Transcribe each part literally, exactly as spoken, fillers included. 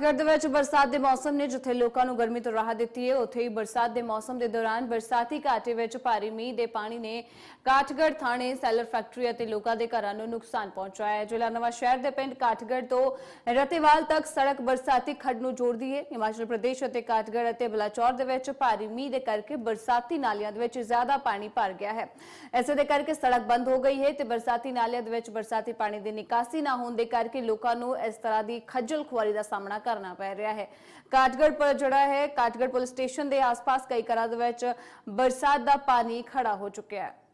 ਕਾਠਗੜ੍ਹ ਦੇ ਵਿੱਚ ਬਰਸਾਤ ਦੇ ਮੌਸਮ ਨੇ ਜਿੱਥੇ ਲੋਕਾਂ ਨੂੰ ਗਰਮੀ ਤੋਂ ਰਾਹਤ ਦਿੱਤੀ ਹੈ, ਉੱਥੇ ਹੀ ਬਰਸਾਤ ਦੇ ਮੌਸਮ ਦੇ ਦੌਰਾਨ ਬਰਸਾਤੀ ਘਾਟੇ ਵਿੱਚ ਭਾਰੀ ਮੀਂਹ ਦੇ ਪਾਣੀ ਨੇ ਕਾਠਗੜ੍ਹ ਥਾਣੇ ਸੈਲਰ ਫੈਕਟਰੀ ਅਤੇ ਲੋਕਾਂ ਦੇ ਘਰਾਂ ਨੂੰ ਨੁਕਸਾਨ ਪਹੁੰਚਾਇਆ ਹੈ। ਜ਼ਿਲ੍ਹਾ ਨਵਾਂ ਸ਼ਹਿਰ ਦੇ ਪਿੰਡ ਕਾਠਗੜ੍ਹ ਤੋਂ ਰਤੇਵਾਲ ਤੱਕ ਸੜਕ ਬਰਸਾਤੀ ਖੱਡ ਨੂੰ ਜੋੜਦੀ ਹੈ। ਹਿਮਾਚਲ ਪ੍ਰਦੇਸ਼ ਅਤੇ ਕਾਠਗੜ੍ਹ ਅਤੇ ਬਲਾਚੌਰ ਦੇ ਵਿੱਚ ਭਾਰੀ ਮੀਂਹ ਦੇ ਕਰਕੇ ਬਰਸਾਤੀ ਨਾਲਿਆਂ ਦੇ ਵਿੱਚ ਜ਼ਿਆਦਾ ਪਾਣੀ ਭਰ ਗਿਆ ਹੈ। ਇਸੇ ਦੇ ਕਰਕੇ ਸੜਕ ਬੰਦ ਹੋ ਗਈ ਹੈ ਤੇ ਬਰਸਾਤੀ ਨਾਲਿਆਂ ਦੇ ਵਿੱਚ ਬਰਸਾਤੀ ਪਾਣੀ ਦੀ ਨਿਕਾਸੀ ਨਾ ਹੋਣ ਦੇ ਕਰਕੇ ਲੋਕਾਂ ਨੂੰ ਇਸ ਤਰ੍ਹਾਂ ਦੀ ਖੱਜਲ ਖੁਆਰੀ ਦਾ ਸਾਹਮਣਾ ਕਰਨਾ ਪੈ ਰਿਹਾ ਹੈ। ਕਾਠਗੜ੍ਹ ਪਰ ਜਿਹੜਾ ਹੈ ਕਾਠਗੜ੍ਹ ਪੁਲਿਸ ਸਟੇਸ਼ਨ ਦੇ ਆਸ-ਪਾਸ ਕਈ ਘਰਾਂ ਦੇ ਵਿੱਚ ਬਰਸਾਤ ਦਾ ਪਾਣੀ ਖੜਾ ਹੋ ਚੁੱਕਿਆ ਹੈ।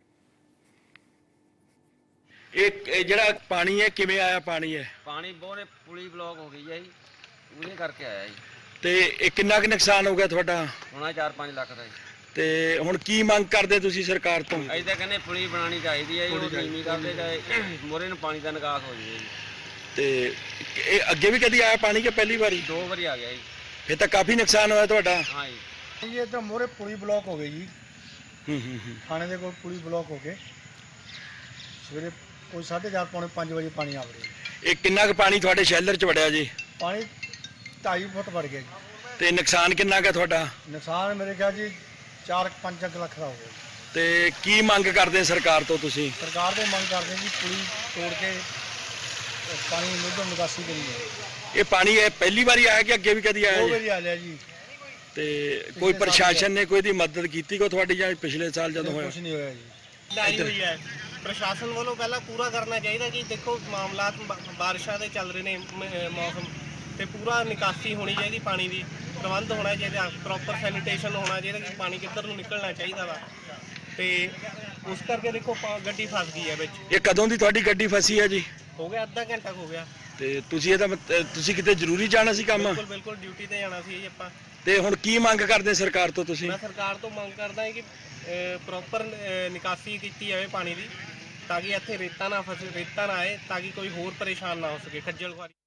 एक जरा पानी है किवें आया पानी है पानी बोरे पुली ब्लॉक हो गई है जी, ਉਹਨੇ ਕਰਕੇ ਆਇਆ ਜੀ। ਤੇ ਇਹ ਕਿੰਨਾ ਕੁ ਨੁਕਸਾਨ ਹੋ ਗਿਆ ਤੁਹਾਡਾ? ਹੋਣਾ ਚਾਰ ਪੰਜ ਲੱਖ ਦਾ ਜੀ। ਤੇ ਹੁਣ ਕੀ ਮੰਗ ਕਰਦੇ ਤੁਸੀਂ ਸਰਕਾਰ ਤੋਂ? ਅਸੀਂ ਤਾਂ ਕਹਿੰਦੇ ਪੁਲੀ ਬਣਾਉਣੀ ਚਾਹੀਦੀ ਹੈ ਜੀ, ਉਹ ਨੀਵੀਂ ਕਰਦੇ ਜਾਏ ਮੋਰੇ ਨੂੰ ਪਾਣੀ ਦਾ ਨਿਕਾਸ ਹੋ ਜਾਵੇ ਜੀ। ਤੇ ਇਹ ਅੱਗੇ ਵੀ ਕਦੀ ਆਇਆ ਪਾਣੀ ਕਿ ਪਹਿਲੀ ਵਾਰੀ? ਦੋ ਵਾਰੀ ਆ ਗਿਆ ਜੀ। ਫਿਰ ਤਾਂ ਕਾਫੀ ਨੁਕਸਾਨ ਹੋਇਆ ਤੁਹਾਡਾ। ਹਾਂ ਜੀ, ਇਹ ਤਾਂ ਮੋਰੇ ਪੁਲੀ ਬਲੌਕ ਹੋ ਗਈ ਜੀ। ਹੂੰ ਹੂੰ ਹੂੰ ਥਾਣੇ ਦੇ ਕੋਲ ਪੁਲੀ ਬਲੌਕ ਹੋ ਗਏ। ਸਵੇਰੇ ਕੋਈ ਸਾਢੇ ਚਾਰ ਪੌਣੇ ਪੰਜ ਵਜੇ ਪਾਣੀ ਆ ਵੜਿਆ। ਇਹ ਕਿੰਨਾ ਕੁ ਪਾਣੀ ਤੁਹਾਡੇ ਸ਼ੈਲਰ 'ਚ ਵੜਿਆ ਜੀ? ਪਾਣੀ ਢਾਈ ਫੁੱਟ ਵੜ ਗਿਆ ਜੀ। ਤੇ ਨੁਕਸਾਨ ਕਿੰਨਾ ਕੁ ਤੁਹਾਡਾ? ਨੁਕਸਾਨ ਮੇਰੇ ਖਿਆਲ ਜੀ ਚਾਰ ਪੰਜ ਲੱਖ ਦਾ ਹੋ ਗਿਆ। ਤੇ ਕੀ ਮੰਗ ਕਰਦੇ ਸਰਕਾਰ ਤੋਂ ਤੁਸੀਂ? ਸਰਕਾਰ ਦੇ ਮੰਗ ਕਰਦੇ ਜੀ ਪੁਲੀ ਤੋੜ ਕੇ ਪਾਣੀ ਨਿਗਮ ਨਿਕਾਸੀ ਕਰੀ ਜਾਏ। ਇਹ ਪਾਣੀ ਇਹ ਪਹਿਲੀ ਵਾਰੀ ਆਇਆ ਕਿ ਅੱਗੇ ਵੀ ਕਦੀ ਆਇਆ ਦੋ ਜੀ? ਵਾਰੀ ਆ ਲਿਆ ਜੀ। ਤੇ ਕੋਈ ਪ੍ਰਸ਼ਾਸਨ ਨੇ ਕੋਈ ਦੀ ਮਦਦ ਕੀਤੀ ਕੋ ਤੁਹਾਡੀ ਜਾਂ ਪਿਛਲੇ ਸਾਲ ਜਦੋਂ ਹੋਇਆ? ਕੁਝ ਨਹੀਂ ਹੋਇਆ ਜੀ। ਲਾਈ ਹੋਈ ਹੈ ਪ੍ਰਸ਼ਾਸਨ ਵੱਲੋਂ ਪਹਿਲਾਂ ਪੂਰਾ ਕਰਨਾ ਚਾਹੀਦਾ ਕਿ ਦੇਖੋ ਮਾਮਲਾਤ ਬਾਰਿਸ਼ਾਂ ਦੇ ਚੱਲ ਰਹੇ ਨੇ ਮੌਸਮ ਤੇ ਪੂਰਾ ਨਿਕਾਸੀ ਹੋਣੀ ਚਾਹੀਦੀ, ਪਾਣੀ ਦੀ ਪ੍ਰਬੰਧ ਹੋਣਾ ਚਾਹੀਦਾ, ਪ੍ਰੋਪਰ ਸੈਨੀਟੇਸ਼ਨ ਹੋਣਾ ਚਾਹੀਦਾ ਕਿ ਪਾਣੀ ਕਿੱਧਰ ਨੂੰ ਨਿਕਲਣਾ ਚਾਹੀਦਾ ਵਾ। ਤੇ ਉਸ ਕਰਕੇ ਦੇਖੋ ਗੱਡੀ ਫਸ ਗਈ ਹੈ ਵਿੱਚ। ਇਹ ਕਦੋਂ ਦੀ ਤੁਹਾਡੀ ਗੱਡੀ ਫਸੀ ਹੈ ਜੀ? ਹੋ ਗਿਆ ਅੱਧਾ ਘੰਟਾ ਹੋ ਗਿਆ। ਤੇ ਤੁਸੀਂ ਇਹਦਾ ਤੁਸੀਂ ਕਿਤੇ ਜ਼ਰੂਰੀ ਜਾਣਾ ਸੀ ਕੰਮ? ਬਿਲਕੁਲ ਬਿਲਕੁਲ ਡਿਊਟੀ ਤੇ ਜਾਣਾ ਸੀ ਜੀ ਆਪਾਂ। ਤੇ ਹੁਣ ਕੀ ਮੰਗ ਕਰਦੇ ਸਰਕਾਰ ਤੋਂ ਤੁਸੀਂ? ਮੈਂ ਸਰਕਾਰ ਤੋਂ ਮੰਗ ਕਰਦਾ ਹਾਂ ਕਿ ਪ੍ਰੋਪਰ ਨਿਕਾਸੀ ਕੀਤੀ ਜਾਵੇ ਪਾਣੀ ਦੀ, ਤਾਂ ਕਿ ਇੱਥੇ ਰੇਤਾ ਨਾ ਫਸੇ, ਰੇਤਾ ਨਾ ਆਏ, ਤਾਂ ਕਿ ਕੋਈ ਹੋਰ ਪਰੇਸ਼ਾਨ ਨਾ ਹੋ ਸਕੇ, ਖੱਜਲ ਖੁਆਰੀ।